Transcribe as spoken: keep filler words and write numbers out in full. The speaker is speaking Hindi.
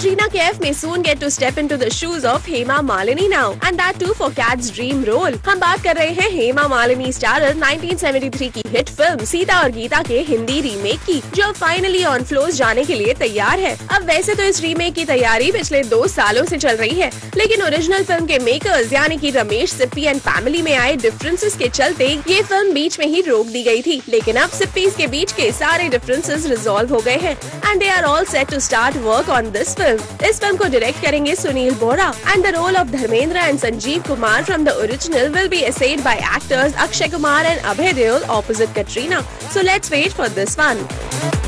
Katrina Kaif may soon get to step into the shoes of Hema Malini now, and that too for Kat's dream role. हम बात कर रहे हैं Hema Malini starrer nineteen seventy three की हिट फिल्म सीता और गीता के हिंदी रीमेक की, जो फाइनली ऑन फ्लोर्स जाने के लिए तैयार है। अब वैसे तो इस रीमेक की तैयारी पिछले दो सालों से चल रही है, लेकिन ओरिजिनल फिल्म के मेकर्स यानी कि रमेश सिप्पी एंड फैमिली में आए डिफरेंसेस के चलते ये फिल्म बीच में ही रोक दी गई थी। लेकिन अब सिप्पीज के बीच के सारे डिफरेंसेस रिजॉल्व हो गए हैं and they are all set to start work on this film. इस फिल्म को डायरेक्ट करेंगे Sunil Bora and the role of Dharmendra and Sanjeev Kumar from the original will be essayed by actors Akshay Kumar and Abhay Deol opposite Katrina. So let's wait for this one.